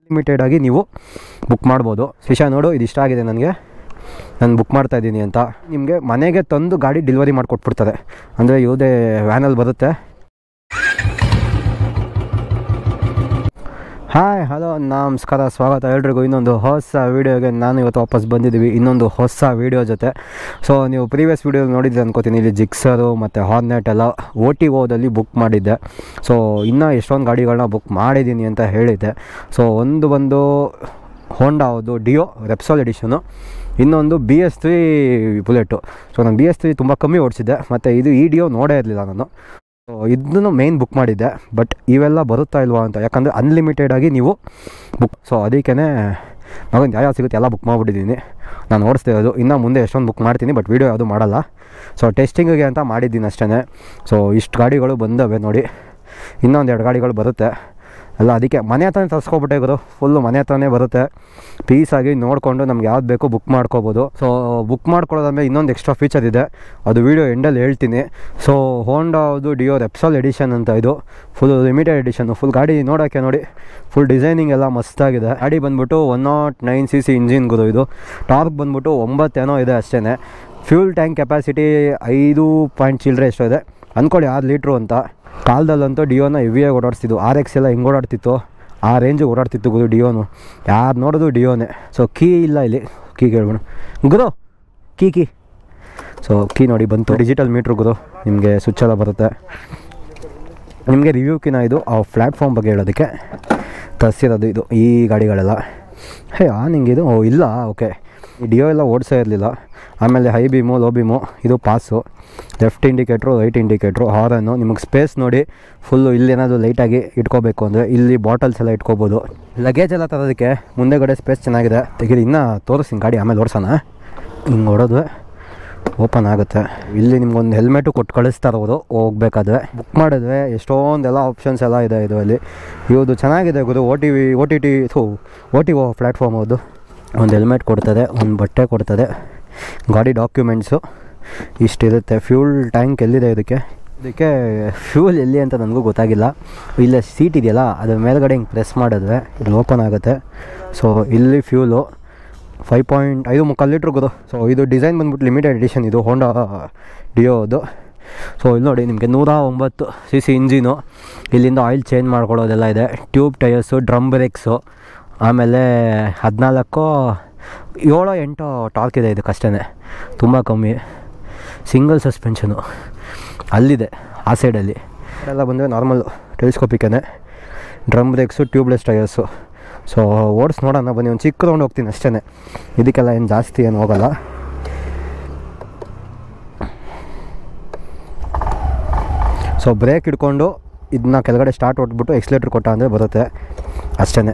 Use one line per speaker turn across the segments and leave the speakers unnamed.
ಲಿಮಿಟೆಡಾಗಿ ನೀವು ಬುಕ್ ಮಾಡ್ಬೋದು. ಶಿಶಾ ನೋಡು, ಇದು ಇಷ್ಟ ಆಗಿದೆ ನನಗೆ, ನಾನು ಬುಕ್ ಮಾಡ್ತಾಯಿದ್ದೀನಿ ಅಂತ. ನಿಮಗೆ ಮನೆಗೆ ತಂದು ಗಾಡಿ ಡೆಲಿವರಿ ಮಾಡಿಕೊಟ್ಬಿಡ್ತಾರೆ, ಅಂದರೆ ಯಾವುದೇ ವ್ಯಾನಲ್ಲಿ ಬರುತ್ತೆ. ಹಾಯ್ ಹಲೋ ನಮಸ್ಕಾರ, ಸ್ವಾಗತ ಎಲ್ರಿಗೂ ಇನ್ನೊಂದು ಹೊಸ ವೀಡಿಯೋಗೆ. ನಾನು ಇವತ್ತು ವಾಪಸ್ ಬಂದಿದ್ದೀವಿ ಇನ್ನೊಂದು ಹೊಸ ವೀಡಿಯೋ ಜೊತೆ. ಸೊ ನೀವು ಪ್ರೀವಿಯಸ್ ವೀಡಿಯೋ ನೋಡಿದ್ದೆ ಅನ್ಕೋತೀನಿ, ಇಲ್ಲಿ ಜಿಕ್ಸರು ಮತ್ತು ಹಾರ್ನೆಟ್ ಎಲ್ಲ OTOದಲ್ಲಿ ಬುಕ್ ಮಾಡಿದ್ದೆ. ಸೊ ಇನ್ನೂ ಎಷ್ಟೊಂದು ಗಾಡಿಗಳನ್ನ ಬುಕ್ ಮಾಡಿದ್ದೀನಿ ಅಂತ ಹೇಳಿದ್ದೆ. ಸೊ ಒಂದು ಬಂದು ಹೋಂಡಾವುದು ಡಿಯೋ ರೆಪ್ಸೋಲ್ ಎಡಿಷನು, ಇನ್ನೊಂದು BS3 ಬುಲೆಟು. ಸೊ ನಾನು BS3 ತುಂಬ ಕಮ್ಮಿ ಓಡಿಸಿದ್ದೆ, ಮತ್ತು ಇದು ಈ ಡಿಯೋ ನೋಡೇ ಇರಲಿಲ್ಲ ನಾನು. ಸೊ ಇದನ್ನು ಮೇಯ್ನ್ ಬುಕ್ ಮಾಡಿದ್ದೆ, ಬಟ್ ಇವೆಲ್ಲ ಬರುತ್ತಾ ಇಲ್ವಾ ಅಂತ, ಯಾಕಂದರೆ ಅನ್ಲಿಮಿಟೆಡಾಗಿ ನೀವು ಬುಕ್. ಸೊ ಅದಕ್ಕೇ ಮಗನ ಯಾವ ಸಿಗುತ್ತೆ ಎಲ್ಲ ಬುಕ್ ಮಾಡಿಬಿಟ್ಟಿದ್ದೀನಿ. ನಾನು ಓಡಿಸ್ತಾ ಇರೋದು, ಇನ್ನು ಮುಂದೆ ಎಷ್ಟೊಂದು ಬುಕ್ ಮಾಡ್ತೀನಿ, ಬಟ್ ವೀಡಿಯೋ ಯಾವುದು ಮಾಡಲ್ಲ. ಸೊ ಟೆಸ್ಟಿಂಗಿಗೆ ಅಂತ ಮಾಡಿದ್ದೀನಿ ಅಷ್ಟೇ. ಸೊ ಇಷ್ಟು ಗಾಡಿಗಳು ಬಂದವೆ ನೋಡಿ, ಇನ್ನೊಂದು 2 ಗಾಡಿಗಳು ಬರುತ್ತೆ ಎಲ್ಲ. ಅದಕ್ಕೆ ಮನೆ ಹತ್ರನೇ ತರಿಸ್ಕೊಬಿಟ್ಟೆ ಗುರು, ಫುಲ್ಲು ಮನೆ ಹತ್ರನೇ ಬರುತ್ತೆ. ಪೀಸಾಗಿ ನೋಡಿಕೊಂಡು ನಮ್ಗೆ ಯಾವ್ದು ಬೇಕೋ ಬುಕ್ ಮಾಡ್ಕೋಬೋದು. ಸೊ ಬುಕ್ ಮಾಡ್ಕೊಳ್ಳೋದಾದ್ಮೇಲೆ ಇನ್ನೊಂದು ಎಕ್ಸ್ಟ್ರಾ ಫೀಚರ್ ಇದೆ, ಅದು ವೀಡಿಯೋ ಎಂಡಲ್ಲಿ ಹೇಳ್ತೀನಿ. ಸೊ ಹೋಂಡಾದು ಡಿಯೋ ರೆಪ್ಸೋಲ್ ಎಡಿಷನ್ ಅಂತ, ಇದು ಫುಲ್ ಲಿಮಿಟೆಡ್ ಎಡಿಷನ್ನು. ಫುಲ್ ಗಾಡಿ ನೋಡೋಕ್ಕೆ ನೋಡಿ, ಫುಲ್ ಡಿಸೈನಿಂಗ್ ಎಲ್ಲ ಮಸ್ತಾಗಿದೆ. ಗಾಡಿ ಬಂದ್ಬಿಟ್ಟು 109cc ಇಂಜಿನ್ ಗುರು. ಇದು ಟಾರ್ಕ್ ಬಂದ್ಬಿಟ್ಟು 9 ಏನೋ ಇದೆ ಅಷ್ಟೇ. ಫ್ಯೂಲ್ ಟ್ಯಾಂಕ್ ಕೆಪಾಸಿಟಿ 5 ಪಾಯಿಂಟ್ ಚಿಲ್ಲರೆ ಎಷ್ಟೋ ಇದೆ ಅಂದ್ಕೊಳ್ಳಿ, 6 ಲೀಟ್ರು ಅಂತ. ಕಾಲದಲ್ಲಂತೂ ಡಿಯೋನ ಹೆವಿಯಾಗಿ ಓಡಾಡ್ತಿದ್ದು, RX ಎಲ್ಲ ಹೆಂಗೆ ಓಡಾಡ್ತಿತ್ತು ಆ ರೇಂಜಿಗೆ ಓಡಾಡ್ತಿತ್ತು ಗುರು ಡಿಯೋನು. ಯಾರು ನೋಡೋದು ಡಿಯೋನೇ. ಸೊ ಕೀ ಇಲ್ಲ ಇಲ್ಲಿ, ಕೀ ಕೇಳ್ಬೋಣ ಗುರು, ಕೀ. ಸೊ ಕೀ ನೋಡಿ ಬಂತು, ಡಿಜಿಟಲ್ ಮೀಟ್ರ್ ಗುರು, ನಿಮಗೆ ಸ್ವಿಚ್ ಎಲ್ಲ ಬರುತ್ತೆ. ನಿಮಗೆ ರಿವ್ಯೂಕಿನ ಇದು ಆ ಪ್ಲ್ಯಾಟ್ಫಾರ್ಮ್ ಬಗ್ಗೆ ಹೇಳೋದಕ್ಕೆ ತರಿಸಿರೋದು ಇದು, ಈ ಗಾಡಿಗಳೆಲ್ಲ. ನಿಂಗೆ ಇದು ಇಲ್ಲ, ಓಕೆ. ಈ ಡಿಯೋ ಎಲ್ಲ ಓಡಿಸೇ ಇರಲಿಲ್ಲ. ಆಮೇಲೆ ಹೈ ಬೀಮು, ಲೋ ಬೀಮು, ಇದು pass, left indicator, right indicator, ಹಾರನ್ನು. ನಿಮಗೆ ಸ್ಪೇಸ್ ನೋಡಿ ಫುಲ್ಲು, ಇಲ್ಲಿ ಏನಾದರೂ ಲೈಟಾಗಿ ಇಟ್ಕೋಬೇಕು ಅಂದರೆ ಇಲ್ಲಿ ಬಾಟಲ್ಸ್ ಎಲ್ಲ ಇಟ್ಕೋಬೋದು. ಲಗೇಜ್ ಎಲ್ಲ ತರೋದಕ್ಕೆ ಮುಂದೆಗಡೆ ಸ್ಪೇಸ್ ಚೆನ್ನಾಗಿದೆ. ತೆಗೀರಿ, ಇನ್ನೂ ತೋರಿಸ್ತೀನಿ ಗಾಡಿ, ಆಮೇಲೆ ಓಡಿಸೋಣ. ಹಿಂಗೆ ಓಡೋದು ಓಪನ್ ಆಗುತ್ತೆ. ಇಲ್ಲಿ ನಿಮ್ಗೊಂದು ಹೆಲ್ಮೆಟು ಕೊಟ್ಟು ಕಳಿಸ್ತಾರೆ ಅವರು ಹೋಗ್ಬೇಕಾದ್ರೆ. ಬುಕ್ ಮಾಡಿದ್ರೆ ಎಷ್ಟೊಂದೆಲ್ಲ ಆಪ್ಷನ್ಸ್ ಎಲ್ಲ ಇದೆ ಇದರಲ್ಲಿ. ಇವುದು ಚೆನ್ನಾಗಿದೆ ಗುರು. OTO ಪ್ಲ್ಯಾಟ್ಫಾರ್ಮ್ ಅದು. ಒಂದು ಹೆಲ್ಮೆಟ್ ಕೊಡ್ತದೆ, ಒಂದು ಬಟ್ಟೆ ಕೊಡ್ತದೆ, ಗಾಡಿ ಡಾಕ್ಯುಮೆಂಟ್ಸು ಇಷ್ಟಿರುತ್ತೆ. ಫ್ಯೂಲ್ ಟ್ಯಾಂಕ್ ಎಲ್ಲಿದೆ ಇದಕ್ಕೆ ಫ್ಯೂಲ್ ಎಲ್ಲಿ ಅಂತ ನನಗೂ ಗೊತ್ತಾಗಿಲ್ಲ. ಇಲ್ಲೇ ಸೀಟ್ ಇದೆಯಲ್ಲ, ಅದ್ರ ಮೇಲ್ಗಡೆ ಹಿಂಗೆ ಪ್ರೆಸ್ ಮಾಡಿದ್ರೆ ಇಲ್ಲಿ ಓಪನ್ ಆಗುತ್ತೆ. ಸೊ ಇಲ್ಲಿ ಫ್ಯೂಲು 5.5 ಲೀಟ್ರ್ ಗುರು. ಸೊ ಇದು ಡಿಸೈನ್ ಬಂದ್ಬಿಟ್ಟು ಲಿಮಿಟೆಡ್ ಎಡಿಷನ್, ಇದು ಹೋಂಡಾ ಡಿಯೋದು. ಸೊ ಇಲ್ಲಿ ನೋಡಿ, ನಿಮಗೆ 109cc ಇಂಜಿನು. ಇಲ್ಲಿಂದ ಆಯಿಲ್ ಚೇಂಜ್ ಮಾಡ್ಕೊಳ್ಳೋದೆಲ್ಲ ಇದೆ. ಟ್ಯೂಬ್ ಟೈರ್ಸು, ಡ್ರಮ್ ಬ್ರೇಕ್ಸು, ಆಮೇಲೆ 7-8 ಟಾರ್ಕ್ ಇದೆ ಇದಕ್ಕಷ್ಟೇ, ತುಂಬ ಕಮ್ಮಿ. ಸಿಂಗಲ್ ಸಸ್ಪೆನ್ಷನು ಅಲ್ಲಿದೆ ಆ ಸೈಡಲ್ಲಿ. ಎಲ್ಲ ಬಂದರೆ ನಾರ್ಮಲ್ ಟೆಲಿಸ್ಕೋಪಿಕ್ಕೇ. Drum brakes, tubeless tyres. So ಓಡಿಸ್ ನೋಡೋಣ ಬನ್ನಿ, ಒಂದು ಚಿಕ್ಕ ರೌಂಡ್ ಹೋಗ್ತೀನಿ ಅಷ್ಟೇ. ಇದಕ್ಕೆಲ್ಲ ಏನು ಜಾಸ್ತಿ ಏನು ಹೋಗಲ್ಲ. ಸೊ ಬ್ರೇಕ್ ಹಿಡ್ಕೊಂಡು ಇದನ್ನ ಕೆಳಗಡೆ ಸ್ಟಾರ್ಟ್ ಹೊಟ್ಬಿಟ್ಟು ಎಕ್ಸ್ಲೇಟ್ರ್ ಕೊಟ್ಟ ಅಂದರೆ ಬರುತ್ತೆ ಅಷ್ಟೇ.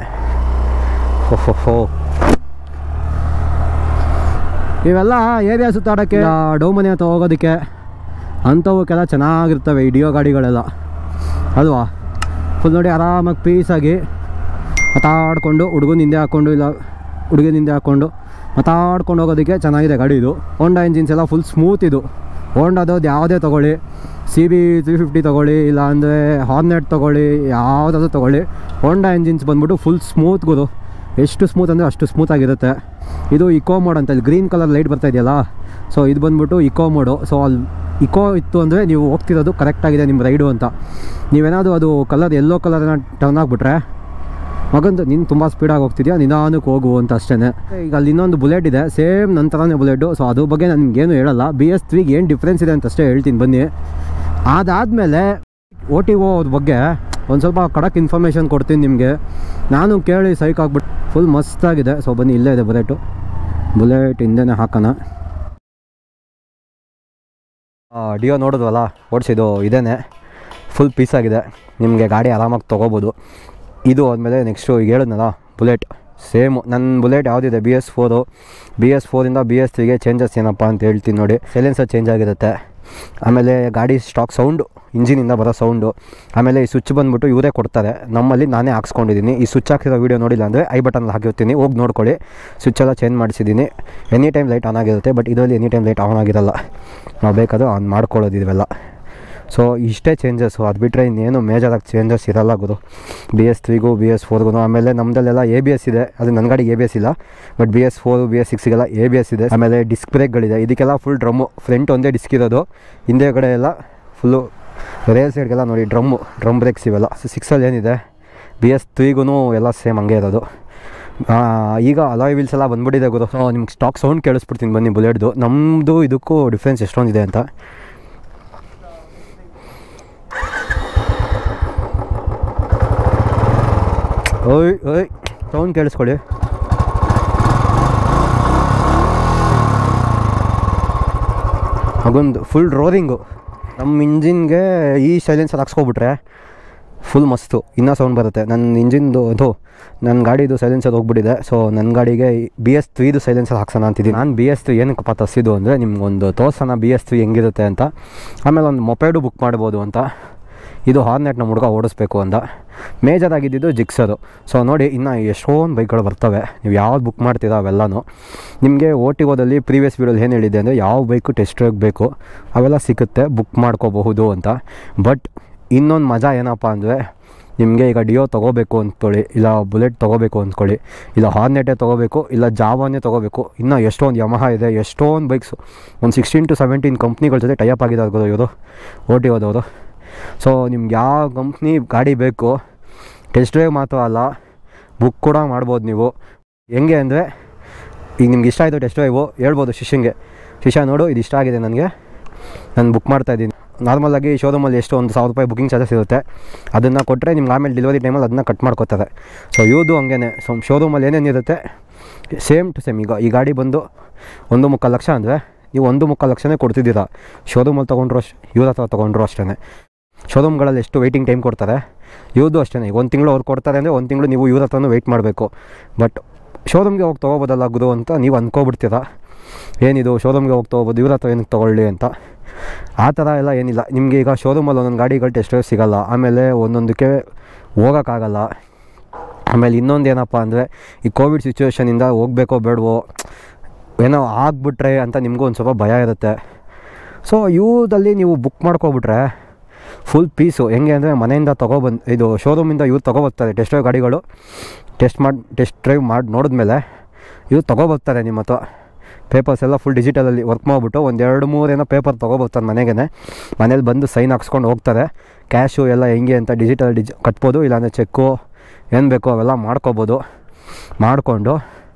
ಇವೆಲ್ಲ ಏರಿಯಾ ಸುತ್ತಾಡೋಕ್ಕೆ, ಡೌಮನೆ ಹತ್ರ ಹೋಗೋದಕ್ಕೆ ಅಂಥವಕ್ಕೆಲ್ಲ ಚೆನ್ನಾಗಿರ್ತವೆ ಈ ಡಿಯೋ ಗಾಡಿಗಳೆಲ್ಲ ಅಲ್ವಾ. ಫುಲ್ ನೋಡಿ, ಆರಾಮಾಗಿ ಪೀಸಾಗಿ ಮಾತಾಡಿಕೊಂಡು, ಹುಡುಗನ ಹಿಂದೆ ಹಾಕ್ಕೊಂಡು ಇಲ್ಲ ಹುಡುಗನ ಹಿಂದೆ ಹಾಕ್ಕೊಂಡು ಮಾತಾಡ್ಕೊಂಡು ಹೋಗೋದಕ್ಕೆ ಚೆನ್ನಾಗಿದೆ ಗಾಡಿ ಇದು. ಹೋಂಡಾ ಇಂಜಿನ್ಸ್ ಎಲ್ಲ ಫುಲ್ ಸ್ಮೂತ್. ಇದು ಹೋಂಡಾದವ್ದು ಯಾವುದೇ ತೊಗೊಳ್ಳಿ, CB 350 ತೊಗೊಳ್ಳಿ, ಇಲ್ಲ ಅಂದರೆ ಹಾರ್ನೆಟ್ ತೊಗೊಳ್ಳಿ, ಯಾವುದಾದ್ರೂ ತೊಗೊಳ್ಳಿ, ಹೋಂಡಾ ಇಂಜಿನ್ಸ್ ಬಂದ್ಬಿಟ್ಟು ಫುಲ್ ಸ್ಮೂತ್ ಗುರು. ಎಷ್ಟು ಸ್ಮೂತ್ ಅಂದರೆ ಅಷ್ಟು ಸ್ಮೂತಾಗಿರುತ್ತೆ. ಇದು ಇಕೋ ಮೋಡ್ ಅಂತ, ಇಲ್ಲಿ ಗ್ರೀನ್ ಕಲರ್ ಲೈಟ್ ಬರ್ತಾ ಇದೆಯಲ್ಲ, ಸೊ ಇದು ಬಂದ್ಬಿಟ್ಟು ಇಕೋ ಮೋಡು. ಸೊ ಅಲ್ಲಿ ಇಕೋ ಇತ್ತು ಅಂದರೆ ನೀವು ಹೋಗ್ತಿರೋದು ಕರೆಕ್ಟಾಗಿದೆ ನಿಮ್ಮ ರೈಡು ಅಂತ. ನೀವೇನಾದರೂ ಅದು ಕಲರ್ ಎಲ್ಲೋ ಕಲರ್ನ ಟರ್ನ್ ಆಗಿಬಿಟ್ರೆ ಮಗಂದು ನೀನು ತುಂಬ ಸ್ಪೀಡಾಗಿ ಹೋಗ್ತಿದ್ಯಾ, ನಿಧಾನಕ್ಕೆ ಹೋಗು ಅಂತ ಅಷ್ಟೇ. ಈಗ ಅಲ್ಲಿ ಇನ್ನೊಂದು ಬುಲೆಟ್ ಇದೆ, ಸೇಮ್ ನನ್ನ ಥರನೇ ಬುಲೆಟು. ಸೊ ಅದ್ರ ಬಗ್ಗೆ ನಾನು ನಿಮಗೇನು ಹೇಳಲ್ಲ, BS3ಗೆ ಏನು ಡಿಫ್ರೆನ್ಸ್ ಇದೆ ಅಂತ ಅಷ್ಟೇ ಹೇಳ್ತೀನಿ ಬನ್ನಿ. ಅದಾದಮೇಲೆ OTO ಅವ್ರ ಬಗ್ಗೆ ಒಂದು ಸ್ವಲ್ಪ ಖಡಕ್ ಇನ್ಫಾರ್ಮೇಷನ್ ಕೊಡ್ತೀನಿ ನಿಮಗೆ. ನಾನು ಕೇಳಿ ಸೈಕ್ ಆಗ್ಬಿಟ್ಟು ಫುಲ್ ಮಸ್ತಾಗಿದೆ. ಸೊ ಬನ್ನಿ, ಇಲ್ಲೇ ಇದೆ ಬುಲೆಟ್ ಹಿಂದೆನೇ ಹಾಕೋಣ. ಡಿಯೋ ನೋಡಿದ್ವಲ್ಲ ಓಡಿಸಿದ್ದು ಇದೇನೆ, ಫುಲ್ ಪೀಸಾಗಿದೆ. ನಿಮಗೆ ಗಾಡಿ ಆರಾಮಾಗಿ ತೊಗೋಬೋದು. ಇದು ಆದಮೇಲೆ ನೆಕ್ಸ್ಟು ಈಗ ಹೇಳಿದ್ನಲ್ಲ ಬುಲೆಟ್, ಸೇಮು ನನ್ನ ಬುಲೆಟ್ ಯಾವುದಿದೆ BS4ರಿಂದ BS3ಗೆ ಚೇಂಜಸ್ ಏನಪ್ಪ ಅಂತ ಹೇಳ್ತೀನಿ ನೋಡಿ. ಸೈಲೆನ್ಸರ್ ಚೇಂಜ್ ಆಗಿರುತ್ತೆ, ಆಮೇಲೆ ಗಾಡಿ ಸ್ಟಾಕ್ ಸೌಂಡು, ಇಂಜಿನಿಂದ ಬರೋ ಸೌಂಡು, ಆಮೇಲೆ ಈ ಸ್ವಿಚ್ ಬಂದುಬಿಟ್ಟು ಇವರೇ ಕೊಡ್ತಾರೆ. ನಮ್ಮಲ್ಲಿ ನಾನೇ ಹಾಕ್ಸ್ಕೊಂಡಿದ್ದೀನಿ. ಈ ಸ್ವಿಚ್ ಹಾಕಿರೋ ವೀಡಿಯೋ ನೋಡಿಲ್ಲ ಅಂದರೆ ಐ ಬಟನ್ ಹಾಕಿರ್ತೀನಿ, ಹೋಗಿ ನೋಡ್ಕೊಳ್ಳಿ. ಸ್ವಿಚ್ ಎಲ್ಲ ಚೇಂಜ್ ಮಾಡಿಸಿದ್ದೀನಿ. ಎನಿ ಟೈಮ್ ಲೈಟ್ ಆನ್ ಆಗಿರುತ್ತೆ, ಬಟ್ ಇದರಲ್ಲಿ ಎನಿ ಟೈಮ್ ಲೈಟ್ ಆನ್ ಆಗಿರಲ್ಲ, ನಾವು ಬೇಕಾದರೂ ಆನ್ ಮಾಡ್ಕೊಳ್ಳೋದು ಇವೆಲ್ಲ. ಸೊ ಇಷ್ಟೇ ಚೇಂಜಸ್ಸು, ಅದು ಬಿಟ್ಟರೆ ಇನ್ನೇನು ಮೇಜರಾಗಿ ಚೇಂಜಸ್ ಇರಲ್ಲ ಗುರು BS3ಗೂ BS4ಗೂ. ಆಮೇಲೆ ನಮ್ಮದಲ್ಲೆಲ್ಲ ABS ಇದೆ, ಅದು ನನ್ನ ಗಾಡಿಗೆ ABS ಇಲ್ಲ, ಬಟ್ BS4 BS6ಗೆಲ್ಲ ABS ಇದೆ. ಆಮೇಲೆ ಡಿಸ್ಕ್ ಬ್ರೇಕ್ಗಳಿದೆ, ಇದಕ್ಕೆಲ್ಲ ಫುಲ್ ಡ್ರಮ್ಮು, ಫ್ರಂಟ್ ಒಂದೇ ಡಿಸ್ಕ್ ಇರೋದು, ಹಿಂದೆ ಕಡೆ ಎಲ್ಲ ಫುಲ್ಲು ರೇಲ್ ಸೈಡ್ಗೆಲ್ಲ ನೋಡಿ ಡ್ರಮ್ ಬ್ರೇಕ್ಸ್ ಇವೆಲ್ಲ. 6ಅಲ್ಲಿ ಏನಿದೆ BS3ಗೂ ಎಲ್ಲ ಸೇಮ್ ಹಂಗೆ ಇರೋದು. ಈಗ ಅಲಾಯ್ ವೀಲ್ಸ್ ಎಲ್ಲ ಬಂದ್ಬಿಟ್ಟಿದೆ ಗುರು. ಸೊ ನಿಮ್ಗೆ ಸ್ಟಾಕ್ ಸೌಂಡ್ ಕೇಳಿಸ್ಬಿಡ್ತೀನಿ ಬನ್ನಿ ಬುಲೆಟ್ದು, ನಮ್ಮದು ಇದಕ್ಕೂ ಡಿಫ್ರೆನ್ಸ್ ಎಷ್ಟೊಂದಿದೆ ಅಂತ. ಓಯ್ ಸೌಂಡ್ ಕೇಳಿಸ್ಕೊಳ್ಳಿ. ಹಾಗೊಂದು ಫುಲ್ ರೋರಿಂಗು. ನಮ್ಮ ಇಂಜಿನ್ಗೆ ಈ ಸೈಲೆನ್ಸರ್ ಹಾಕ್ಸ್ಕೊಬಿಟ್ರೆ ಫುಲ್ ಮಸ್ತು, ಇನ್ನೂ ಸೌಂಡ್ ಬರುತ್ತೆ. ನನ್ನ ಇಂಜಿನ್ದು ಅದು ನನ್ನ ಗಾಡಿದು ಸೈಲೆನ್ಸರ್ ಹೋಗ್ಬಿಟ್ಟಿದೆ. ಸೊ ನನ್ನ ಗಾಡಿಗೆ BS3ದು ಸೈಲೆನ್ಸರ್ ಹಾಕ್ಸೋಣ ಅಂತಿದ್ದೀನಿ ನಾನು. BS3 ಏನಕ್ಕಪ್ಪ ತರಿಸಿದ್ದು ಅಂದರೆ ನಿಮ್ಗೊಂದು ತೋರ್ಸೋಣ BS3 ಹೆಂಗಿರುತ್ತೆ ಅಂತ, ಆಮೇಲೆ ಒಂದು ಮೊಪೆಡು ಬುಕ್ ಮಾಡ್ಬೋದು ಅಂತ. ಇದು ಹಾರ್ನೆಟ್ ನಮ್ಮ ಹುಡುಗ ಓಡಿಸ್ಬೇಕು ಅಂತ. ಮೇಜರ್ ಆಗಿದ್ದು ಜಿಕ್ಸರು. ಸೊ ನೋಡಿ ಇನ್ನೂ ಎಷ್ಟೊಂದು ಬೈಕ್ಗಳು ಬರ್ತವೆ, ನೀವು ಯಾವ್ದು ಬುಕ್ ಮಾಡ್ತೀರಾ ಅವೆಲ್ಲನೂ ನಿಮಗೆ OTOದಲ್ಲಿ ಪ್ರೀವಿಯಸ್ ವೀಡಿಯೋಲಿ ಏನು ಹೇಳಿದ್ದೆ ಅಂದರೆ ಯಾವ ಬೈಕು ಟೆಸ್ಟ್ ಡ್ರೈವ್ ಬೇಕು ಅವೆಲ್ಲ ಸಿಗುತ್ತೆ, ಬುಕ್ ಮಾಡ್ಕೋಬಹುದು ಅಂತ. ಬಟ್ ಇನ್ನೊಂದು ಮಜಾ ಏನಪ್ಪ ಅಂದರೆ ನಿಮಗೆ ಈಗ ಡಿಯೋ ತೊಗೋಬೇಕು ಅಂದ್ಕೊಳ್ಳಿ, ಇಲ್ಲ ಬುಲೆಟ್ ತೊಗೋಬೇಕು ಅಂದ್ಕೊಳ್ಳಿ, ಇಲ್ಲ ಹಾರ್ನೆಟೇ ತೊಗೋಬೇಕು, ಇಲ್ಲ ಜಾವಾನೇ ತೊಗೋಬೇಕು, ಇನ್ನೂ ಎಷ್ಟೊಂದು ಯಮಹ ಇದೆ, ಎಷ್ಟೊಂದು ಬೈಕ್ಸು, ಒಂದು 16 to 17 ಕಂಪ್ನಿಗಳ ಜೊತೆ ಟೈಅಪ್ ಆಗಿದ್ದಾರೆ ಇವರು OTOದವರು. ಸೊ ನಿಮ್ಗೆ ಯಾವ ಕಂಪ್ನಿ ಗಾಡಿ ಬೇಕು ಟೆಸ್ಟ್ ಡ್ರೈವ್ ಮಾತ್ರ ಅಲ್ಲ ಬುಕ್ ಕೂಡ ಮಾಡ್ಬೋದು ನೀವು. ಹೆಂಗೆ ಅಂದರೆ ಈಗ ನಿಮ್ಗೆ ಇಷ್ಟ ಆಯಿತು ಟೆಸ್ಟ್ ಡ್ರೈವು ಹೇಳ್ಬೋದು ಶಿಷ್ಯ ನೋಡು ಇದು ಇಷ್ಟ ಆಗಿದೆ ನನಗೆ, ನಾನು ಬುಕ್ ಮಾಡ್ತಾಯಿದ್ದೀನಿ. ನಾರ್ಮಲಾಗಿ ಶೋರೂಮಲ್ಲಿ ಎಷ್ಟು ಒಂದು ₹1000 ಬುಕಿಂಗ್ ಚಾರ್ಜಸ್ ಇರುತ್ತೆ, ಅದನ್ನು ಕೊಟ್ಟರೆ ನಿಮ್ಗೆ ಆಮೇಲೆ ಡೆಲಿವರಿ ಟೈಮಲ್ಲಿ ಅದನ್ನು ಕಟ್ ಮಾಡ್ಕೋತಾರೆ. ಸೊ ಇವ್ದು ಹಂಗೇ. ಸೊ ಶೋರೂಮಲ್ಲಿ ಏನೇನಿರುತ್ತೆ ಸೇಮ್ ಟು ಸೇಮ್. ಈಗ ಈ ಗಾಡಿ ಬಂದು 1.25 ಲಕ್ಷ ಅಂದರೆ ನೀವು 1.25 ಲಕ್ಷನೇ ಕೊಡ್ತಿದ್ದೀರಾ. ಶೋರೂಮಲ್ಲಿ ತೊಗೊಂಡ್ರು ಇವ್ರ ಹತ್ರ ತೊಗೊಂಡ್ರು ಅಷ್ಟೇ. ಶೋರೂಮ್ಗಳಲ್ಲಿ ಎಷ್ಟು ವೆಯ್ಟಿಂಗ್ ಟೈಮ್ ಕೊಡ್ತಾರೆ, ಇವ್ರದ್ದು ಅಷ್ಟೇ. ಈಗ 1 ತಿಂಗಳು ಅವ್ರು ಕೊಡ್ತಾರೆ ಅಂದರೆ 1 ತಿಂಗಳು ನೀವು ಇವ್ರ ಹತ್ರನೂ ವೆಯ್ಟ್ ಮಾಡಬೇಕು. ಬಟ್ ಶೋರೂಮ್ಗೆ ಹೋಗಿ ತೊಗೋಬೋದಲ್ಲ ಗುರು ಅಂತ ನೀವು ಅಂದ್ಕೊಬಿಡ್ತೀರಾ, ಏನಿದು ಶೋರೂಮ್ಗೆ ಹೋಗಿ ತೊಗೋಬೋದು ಇವ್ರ ಹತ್ರ ಏನಕ್ಕೆ ತೊಗೊಳ್ಳಿ ಅಂತ. ಆ ಥರ ಎಲ್ಲ ಏನಿಲ್ಲ. ನಿಮಗೆ ಈಗ ಶೋರೂಮಲ್ಲಿ ಒಂದೊಂದು ಗಾಡಿಗಳು ಟೆಸ್ಟ್ ಡ್ರೈವ್ ಸಿಗೋಲ್ಲ, ಆಮೇಲೆ ಒಂದೊಂದಕ್ಕೆ ಹೋಗೋಕ್ಕಾಗಲ್ಲ. ಆಮೇಲೆ ಇನ್ನೊಂದು ಏನಪ್ಪ ಅಂದರೆ ಈ ಕೋವಿಡ್ ಸಿಚುವೇಷನಿಂದ ಹೋಗಬೇಕೋ ಬೇಡವೋ ಏನೋ ಆಗಿಬಿಟ್ರೆ ಅಂತ ನಿಮಗೂ ಒಂದು ಸ್ವಲ್ಪ ಭಯ ಇರುತ್ತೆ. ಸೊ ಇವ್ರಲ್ಲಿ ನೀವು ಬುಕ್ ಮಾಡ್ಕೊಬಿಟ್ರೆ ಫುಲ್ ಪೀಸು. ಹೆಂಗೆ ಅಂದರೆ ಮನೆಯಿಂದ ಇದು ಶೋರೂಮಿಂದ ಇವ್ರು ತೊಗೊಬರ್ತಾರೆ ಟೆಸ್ಟ್ ಡ್ರೈವ್ ಗಾಡಿಗಳು, ಟೆಸ್ಟ್ ಡ್ರೈವ್ ಮಾಡಿ ನೋಡಿದ್ಮೇಲೆ ಇವ್ರು ತೊಗೊಬರ್ತಾರೆ ನಿಮ್ಮ ಹತ್ರ. ಪೇಪರ್ಸ್ ಎಲ್ಲ ಫುಲ್ ಡಿಜಿಟಲಲ್ಲಿ ವರ್ಕ್ ಮಾಡಿಬಿಟ್ಟು 1-2-3 ಏನೋ ಪೇಪರ್ ತೊಗೊಬರ್ತಾರೆ ಮನೇಲಿ ಬಂದು ಸೈನ್ ಹಾಕ್ಸ್ಕೊಂಡು ಹೋಗ್ತಾರೆ. ಕ್ಯಾಶು ಎಲ್ಲ ಹೆಂಗೆ ಅಂತ ಕಟ್ಬೋದು, ಇಲ್ಲಾಂದರೆ ಚೆಕ್ಕು ಏನು ಬೇಕೋ ಅವೆಲ್ಲ ಮಾಡ್ಕೊಬೋದು. ಮಾಡಿಕೊಂಡು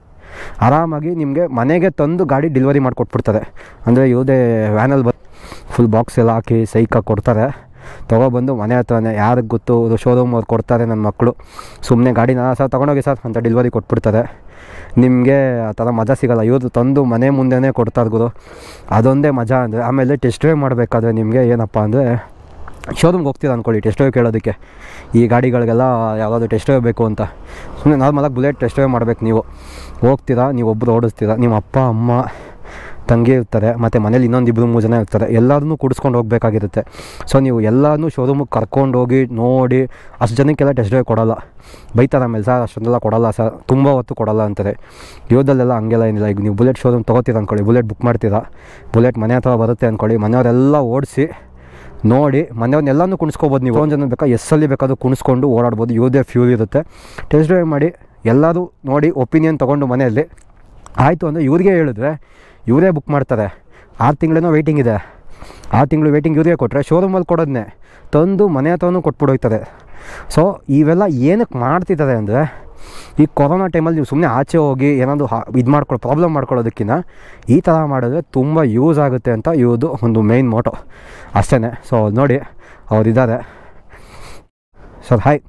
ಆರಾಮಾಗಿ ನಿಮಗೆ ಮನೆಗೆ ತಂದು ಗಾಡಿ ಡೆಲಿವರಿ ಮಾಡಿಕೊಟ್ಬಿಡ್ತಾರೆ. ಅಂದರೆ ಇವ್ರದೇ ವ್ಯಾನಲ್ಲಿ ಫುಲ್ ಬಾಕ್ಸ್ ಎಲ್ಲ ಹಾಕಿ ಸೈಕಾಗಿ ಕೊಡ್ತಾರೆ. ತೊಗೊಬಂದು ಮನೆ ಹತ್ರನೇ ಯಾರಿಗೆ ಗೊತ್ತು ಶೋರೂಮ್ ಅವ್ರು ಕೊಡ್ತಾರೆ. ನನ್ನ ಮಕ್ಕಳು ಸುಮ್ಮನೆ ಗಾಡಿನ ಸರ್ ತೊಗೊಂಡೋಗಿ ಸರ್ ಅಂತ ಡೆಲಿವರಿ ಕೊಟ್ಬಿಡ್ತಾರೆ. ನಿಮಗೆ ಆ ಥರ ಮಜಾ ಸಿಗೋಲ್ಲ, ಇವ್ರದ್ದು ತಂದು ಮನೆ ಮುಂದೆನೇ ಕೊಡ್ತಾರೆ ಗುರು, ಅದೊಂದೇ ಮಜಾ ಅಂದರೆ. ಆಮೇಲೆ ಟೆಸ್ಟ್ ಡ್ರೈವ್ ಮಾಡಬೇಕಾದ್ರೆ ನಿಮಗೆ ಏನಪ್ಪ ಅಂದರೆ ಶೋರೂಮ್ಗೆ ಹೋಗ್ತೀರಾ ಅಂದ್ಕೊಳ್ಳಿ ಟೆಸ್ಟ್ ಡ್ರೈವ್ ಕೇಳೋದಕ್ಕೆ, ಈ ಗಾಡಿಗಳಿಗೆಲ್ಲ ಯಾವ್ದಾದ್ರು ಟೆಸ್ಟ್ ಡ್ರೈವ್ ಬೇಕು ಅಂತ. ಸುಮ್ಮನೆ ನಾರ್ಮಲಾಗಿ ಬುಲೆಟ್ ಟೆಸ್ಟ್ ಡ್ರೈವ್ ಮಾಡಬೇಕು. ನೀವು ಹೋಗ್ತೀರಾ, ನೀವು ಒಬ್ಬರು ಓಡಿಸ್ತೀರಾ, ನಿಮ್ಮ ಅಪ್ಪ ಅಮ್ಮ ತಂಗಿ ಇರ್ತಾರೆ, ಮತ್ತು ಮನೇಲಿ ಇನ್ನೊಂದು 2-3 ಜನ ಇರ್ತಾರೆ, ಎಲ್ಲರನ್ನೂ ಕೂಡಿಸ್ಕೊಂಡು ಹೋಗಬೇಕಾಗಿರುತ್ತೆ. ಸೊ ನೀವು ಎಲ್ಲನೂ ಶೋರೂಮಿಗೆ ಕರ್ಕೊಂಡೋಗಿ ನೋಡಿ ಅಷ್ಟು ಜನಕ್ಕೆಲ್ಲ ಟೆಸ್ಟ್ ಡ್ರೈವ್ ಕೊಡೋಲ್ಲ, ಬೈತಾರೆ ಆಮೇಲೆ ಸರ್ ಅಷ್ಟೊಂದೆಲ್ಲ ಕೊಡೋಲ್ಲ ಸರ್, ತುಂಬ ಹೊತ್ತು ಕೊಡೋಲ್ಲ ಅಂತಾರೆ. ಇವ್ರದಲ್ಲೆಲ್ಲ ಹಂಗೆಲ್ಲ ಏನಿಲ್ಲ. ಈಗ ನೀವು ಬುಲೆಟ್ ಶೋರೂಮ್ ತೊಗೋತೀರ ಅಂದ್ಕೊಳ್ಳಿ, ಬುಲೆಟ್ ಬುಕ್ ಮಾಡ್ತೀರಾ, ಬುಲೆಟ್ ಮನೆ ಹತ್ರ ಬರುತ್ತೆ ಅಂದ್ಕೊಳ್ಳಿ, ಮನೆಯವರೆಲ್ಲ ಓಡಿಸಿ ನೋಡಿ ಮನೆಯವ್ರನ್ನೆಲ್ಲನೂ ಕುಣಿಸ್ಕೋಬೋದು. ನೀವು ಒಂದು ಜನ ಬೇಕಾ ಎಸ್ಸಲ್ಲಿ ಬೇಕಾದ್ರೂ ಕುಣಿಸ್ಕೊಂಡು ಓಡಾಡ್ಬೋದು, ಇವ್ರದೇ ಫ್ಯೂಲ್ ಇರುತ್ತೆ. ಟೆಸ್ಟ್ ಡ್ರೈವ್ ಮಾಡಿ ಎಲ್ಲರೂ ನೋಡಿ ಒಪಿನಿಯನ್ ತೊಗೊಂಡು ಮನೆಯಲ್ಲಿ ಆಯಿತು ಅಂದರೆ ಇವ್ರಿಗೆ ಹೇಳಿದ್ರೆ ಇವರೇ ಬುಕ್ ಮಾಡ್ತಾರೆ. 6 ತಿಂಗಳೇನೋ ವೆಯ್ಟಿಂಗ್ ಇದೆ, 6 ತಿಂಗಳು ವೆಯ್ಟಿಂಗ್ ಇವ್ರಿಗೆ ಕೊಟ್ಟರೆ ಶೋರೂಮಲ್ಲಿ ಕೊಡೋದನ್ನೇ ತಂದು ಮನೆ ಹತ್ರನೂ ಕೊಟ್ಬಿಡೋಯ್ತಾರೆ. ಸೊ ಇವೆಲ್ಲ ಏನಕ್ಕೆ ಮಾಡ್ತಿದ್ದಾರೆ ಅಂದರೆ ಈ ಕೊರೋನಾ ಟೈಮಲ್ಲಿ ನೀವು ಸುಮ್ಮನೆ ಆಚೆ ಹೋಗಿ ಏನಾದರೂ ಪ್ರಾಬ್ಲಮ್ ಮಾಡ್ಕೊಳ್ಳೋದಕ್ಕಿಂತ ಈ ಥರ ಮಾಡಿದ್ರೆ ತುಂಬ ಯೂಸ್ ಆಗುತ್ತೆ ಅಂತ ಇವ್ರದ್ದು ಒಂದು ಮೇಯ್ನ್ ಮೋಟೋ ಅಷ್ಟೇ. ಸೊ ನೋಡಿ ಅವರಿದ್ದಾರೆ. ಸರ್ ಹಾಯ್,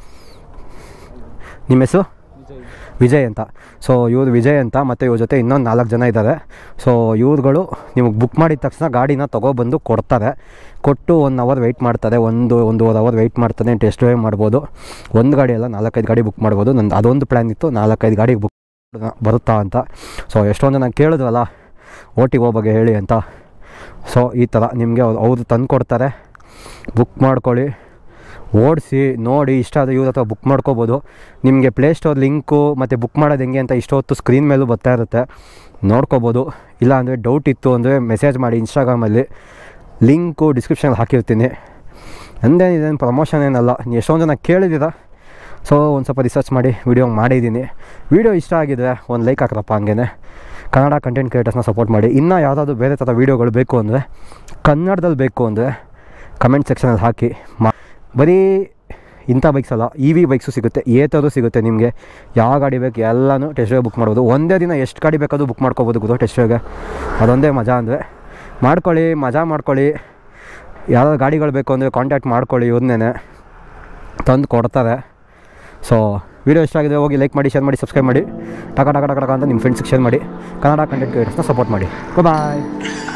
ನಿಮ್ಮ ಹೆಸರು? ವಿಜಯ್ ಅಂತ. ಸೊ ಇವ್ರು ವಿಜಯ್ ಅಂತ, ಮತ್ತು ಇವ್ರ ಜೊತೆ ಇನ್ನೊಂದು 4 ಜನ ಇದ್ದಾರೆ. ಸೊ ಇವ್ರುಗಳು ನಿಮಗೆ ಬುಕ್ ಮಾಡಿದ ತಕ್ಷಣ ಗಾಡಿನ ತೊಗೊಬಂದು ಕೊಡ್ತಾರೆ. ಕೊಟ್ಟು 1 ಅವರ್ ವೆಯ್ಟ್ ಮಾಡ್ತಾರೆ, 1-1.5 ಅವರ್ ವೆಯ್ಟ್ ಮಾಡ್ತಾನೆ. ಟೆಸ್ಟ್ ಡ್ರೈವ್ ಮಾಡ್ಬೋದು. ಒಂದು ಗಾಡಿ ಅಲ್ಲ 4-5 ಗಾಡಿ ಬುಕ್ ಮಾಡ್ಬೋದು. ನಂದು ಅದೊಂದು ಪ್ಲ್ಯಾನ್ ಇತ್ತು, 4-5 ಗಾಡಿಗೆ ಬುಕ್ ಬರುತ್ತಾ ಅಂತ. ಸೊ ಎಷ್ಟೊಂದು ಜನ ಕೇಳಿದ್ವಲ್ಲ OTO ಬಗ್ಗೆ ಹೇಳಿ ಅಂತ. ಸೊ ಈ ಥರ ನಿಮಗೆ ಅವ್ರು ತಂದು ಕೊಡ್ತಾರೆ, ಬುಕ್ ಮಾಡ್ಕೊಳ್ಳಿ, ಓಡಿಸಿ ನೋಡಿ, ಇಷ್ಟ ಆದರೆ ಇವ್ರ ಹತ್ರ ಬುಕ್ ಮಾಡ್ಕೋಬೋದು. ನಿಮಗೆ ಪ್ಲೇಸ್ಟೋರ್ ಲಿಂಕು ಮತ್ತು ಬುಕ್ ಮಾಡೋದು ಹೆಂಗೆ ಅಂತ ಇಷ್ಟೊತ್ತು ಸ್ಕ್ರೀನ್ ಮೇಲೂ ಬರ್ತಾ ಇರುತ್ತೆ, ನೋಡ್ಕೋಬೋದು. ಇಲ್ಲ ಅಂದರೆ ಡೌಟ್ ಇತ್ತು ಅಂದರೆ ಮೆಸೇಜ್ ಮಾಡಿ ಇನ್ಸ್ಟಾಗ್ರಾಮಲ್ಲಿ, ಲಿಂಕು ಡಿಸ್ಕ್ರಿಪ್ಷನಲ್ಲಿ ಹಾಕಿರ್ತೀನಿ. ಇದೇನು ಪ್ರಮೋಷನ್ ಏನಲ್ಲ, ಎಷ್ಟೊಂದು ಜನ ಕೇಳಿದ್ದೀರ. ಸೊ ಒಂದು ಸ್ವಲ್ಪ ರಿಸರ್ಚ್ ಮಾಡಿ ವಿಡಿಯೋ ಮಾಡಿದ್ದೀನಿ. ವಿಡಿಯೋ ಇಷ್ಟ ಆಗಿದ್ರೆ ಒಂದು ಲೈಕ್ ಹಾಕ್ರಪ್ಪ. ಹಂಗೇ ಕನ್ನಡ ಕಂಟೆಂಟ್ ಕ್ರಿಯೇಟರ್ಸ್ನ ಸಪೋರ್ಟ್ ಮಾಡಿ. ಇನ್ನೂ ಯಾವುದಾದ್ರು ಬೇರೆ ಥರ ವೀಡಿಯೋಗಳು ಬೇಕು ಅಂದರೆ, ಕನ್ನಡದಲ್ಲಿ ಬೇಕು ಅಂದರೆ ಕಮೆಂಟ್ ಸೆಕ್ಷನಲ್ಲಿ ಹಾಕಿ. ಬರೀ ಇಂಥ ಬೈಕ್ಸ್ ಅಲ್ಲ, EV ಬೈಕ್ಸು ಸಿಗುತ್ತೆ, ಥರದ್ದು ಸಿಗುತ್ತೆ. ನಿಮಗೆ ಯಾವ ಗಾಡಿ ಬೇಕು ಎಲ್ಲನೂ ಟೆಸ್ಟ್ ಡ್ರೈವ್ ಬುಕ್ ಮಾಡ್ಬೋದು. ಒಂದೇ ದಿನ ಎಷ್ಟು ಗಾಡಿ ಬೇಕಾದರೂ ಬುಕ್ ಮಾಡ್ಕೋಬೋದು ಗೊತ್ತು ಟೆಸ್ಟ್ ಡ್ರೈವ್ಗೆ. ಅದೊಂದೇ ಮಜಾ ಅಂದರೆ ಮಾಡ್ಕೊಳ್ಳಿ, ಮಜಾ ಮಾಡ್ಕೊಳ್ಳಿ. ಯಾವ್ದಾದ್ರು ಗಾಡಿಗಳು ಬೇಕು ಅಂದರೆ ಕಾಂಟ್ಯಾಕ್ಟ್ ಮಾಡ್ಕೊಳ್ಳಿ, ಇವ್ರನ್ನೇ ತಂದು ಕೊಡ್ತಾರೆ. ಸೊ ವಿಡಿಯೋ ಇಷ್ಟ ಆಗಿದೆ ಹೋಗಿ ಲೈಕ್ ಮಾಡಿ, ಶೇರ್ ಮಾಡಿ, ಸಬ್ಸ್ಕ್ರೈಬ್ ಮಾಡಿ. ಟಕ ಟಕ ಟಕ ಟಕ ಅಂತ ನಿಮ್ಮ ಫ್ರೆಂಡ್ಸ್ಗೆ ಶೇರ್ ಮಾಡಿ. ಕನ್ನಡ ಕಂಟೆಂಟ್ ಕ್ರಿಯೇಟರ್ಸ್ನ ಸಪೋರ್ಟ್ ಮಾಡಿ. ಬಾಯ್.